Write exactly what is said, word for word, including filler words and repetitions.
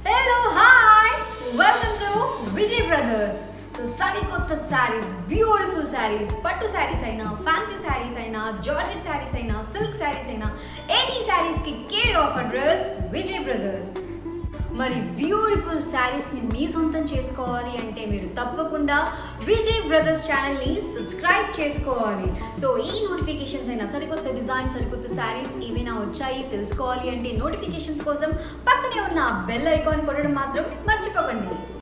Hello, hi! Welcome to Vijay Brothers. So, Kotta sarees, beautiful sarees, Pattu sarees aina, fancy sarees aina, Georgette sarees aina, silk sarees aina, any sarees ki care of address Vijay Brothers. మరి beautiful saris ని మీ సొంతం చేసుకోవాలి అంటే మీరు తప్పకుండా Vijay brothers channel ని subscribe చేసుకోవాలి. సో ఈ నోటిఫికేషన్స్ అయినా సరికొత్త డిజైన్ సరికొత్త సారీస్ ఏమైనా వచ్చాయి తెలుసుకోవాలి అంటే నోటిఫికేషన్స్ కోసం పక్కనే ఉన్న బెల్ ఐకాన్ కొట్టడం మాత్రం మర్చిపోకండి.